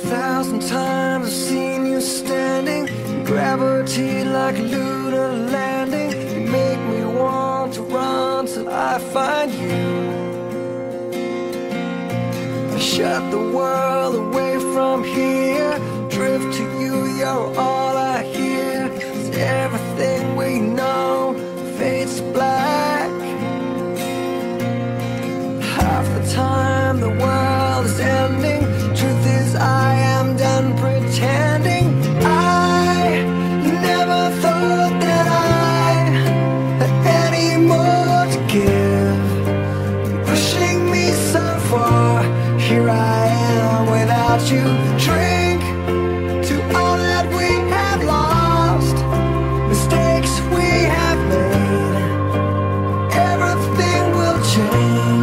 1,000 times I've seen you standing in gravity like a lunar landing. You make me want to run till I find you. I shut the world away from here, drift to you, you're all I hear. 'Cause everything we know fades to black. Half the time the world is ending. Truth is I am done pretending. I never thought that I had any more to give. Pushing me so far, here I am without you. Drink to all that we have lost, mistakes we have made. Everything will change.